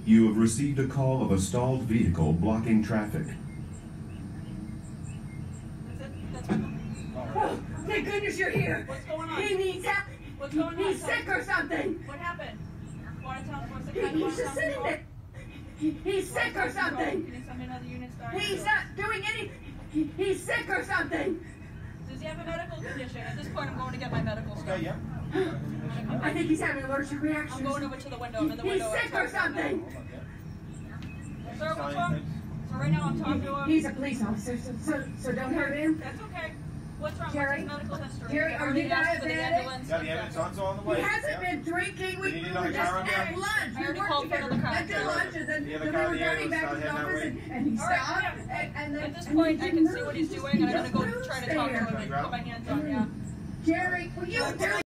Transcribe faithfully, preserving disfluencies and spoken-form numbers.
You have received a call of a stalled vehicle blocking traffic. That's it? That's it? Oh, thank goodness you're here. What's going on? He needs help. What's going on? He's sick or something. What happened? Want to tell me what's the He, kind of he's just sitting there. He, he's sick or something. Can you send me another unit star? He's not doing any. He, he's sick or something. Does he have a medical condition? At this point, I'm going to get my medical stuff. Okay, yeah. I think he's having allergic reactions. I'm going over to the window. I'm in the He's window. sick or something. Sir, what's wrong? So right now I'm talking to him. He's a police officer, so, so, so don't hurt him. That's okay. What's wrong? Jerry? What's his medical history? Jerry, I are already you asked for the diabetic? ambulance. Yeah, the evidence on, on the way. He hasn't yeah. been drinking. We, You need we another were just car at there? lunch. I We already worked called for together. another car. I did lunch, and then, The then other we car, were the driving ambulance back to started the heading that office, way. and, and he All right, stopped. yeah. And, and then, At this and point, he I can see what he's moves. doing, and I'm going to go He try to just talk to moves him and there. put my hands on him. Yeah. Jerry, will you do